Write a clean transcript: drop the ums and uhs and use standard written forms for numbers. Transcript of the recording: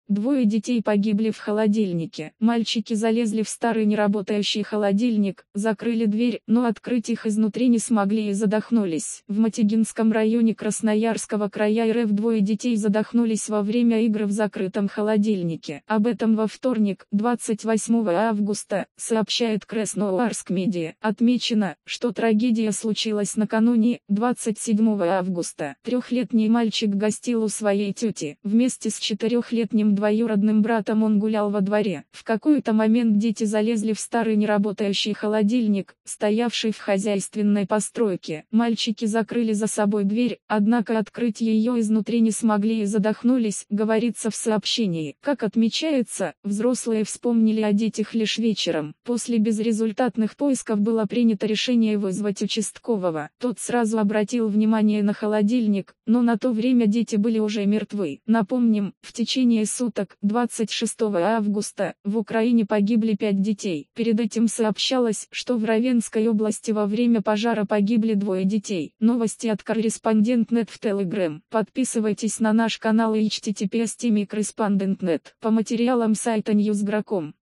Двое детей погибли в холодильнике. Мальчики залезли в старый неработающий холодильник, закрыли дверь, но открыть их изнутри не смогли и задохнулись. В Матигинском районе Красноярского края РФ двое детей задохнулись во время игры в закрытом холодильнике. Об этом во вторник, 28 августа, сообщает Красноярск Медиа. Отмечено, что трагедия случилась накануне, 27 августа. Трехлетний мальчик гостил у своей тети. Вместе с четырехлетним двоюродным братом он гулял во дворе. В какой-то момент дети залезли в старый неработающий холодильник, стоявший в хозяйственной постройке. Мальчики закрыли за собой дверь, однако открыть ее изнутри не смогли и задохнулись, говорится в сообщении. Как отмечается, взрослые вспомнили о детях лишь вечером. После безрезультатных поисков было принято решение вызвать участкового. Тот сразу обратил внимание на холодильник, но на то время дети были уже мертвы. Напомним, в течение суток, 26 августа, в Украине погибли 5 детей. Перед этим сообщалось, что в Равенской области во время пожара погибли 2 детей. Новости от Корреспондент.нет в Telegram. Подписывайтесь на наш канал и https://correspondent.net. По материалам сайта Newsgro.com.